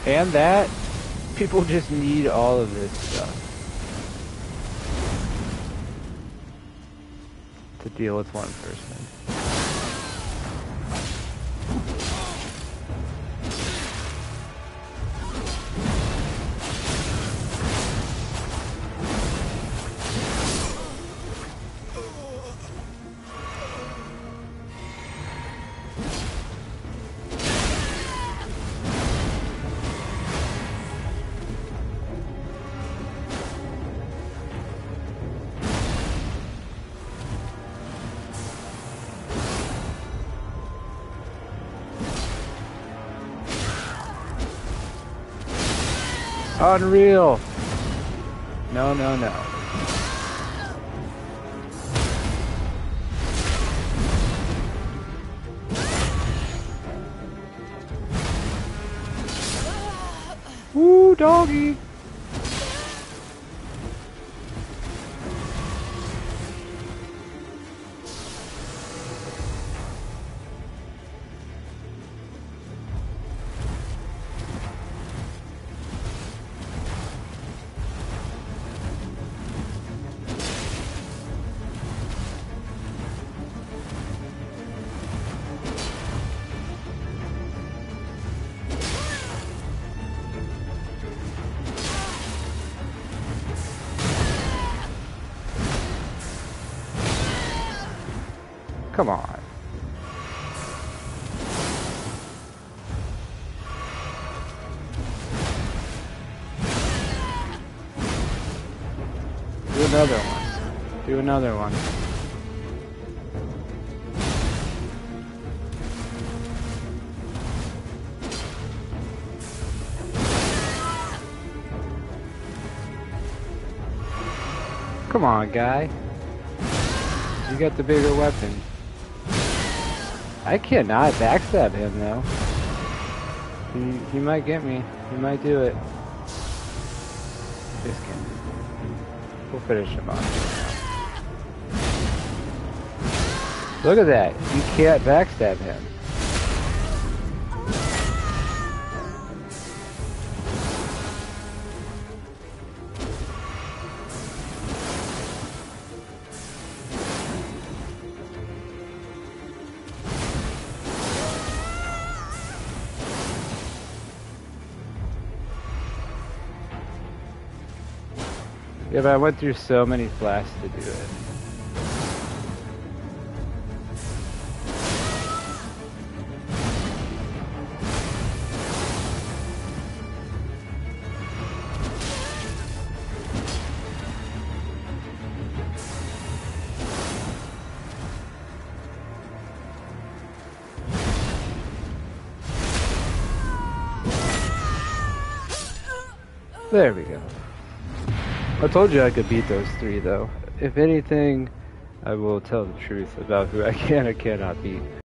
And that, people just need all of this stuff to deal with one person. Unreal! No, no, no. Woo, doggy! Come on. Do another one. Do another one. Come on, guy. You got the bigger weapon. I cannot backstab him though. He might get me. He might do it. Just kidding. We'll finish him off. Look at that. You can't backstab him. Yeah, but I went through so many flasks to do it. There we go. I told you I could beat those three, though. If anything, I will tell the truth about who I can or cannot beat.